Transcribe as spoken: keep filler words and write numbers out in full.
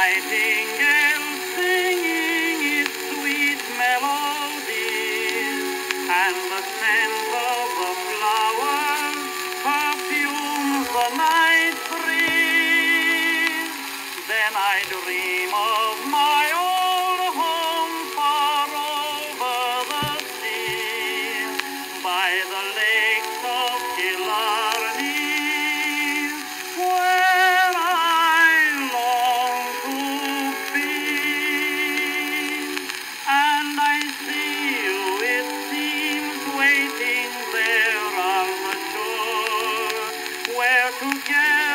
nightingale singing its sweet melodies, and the scent of the flowers perfumes the night breeze. Then I dream of my old home far over the sea, by the lakes of Killarney, where I long to be. And I see you, it seems, waiting there on the shore, where together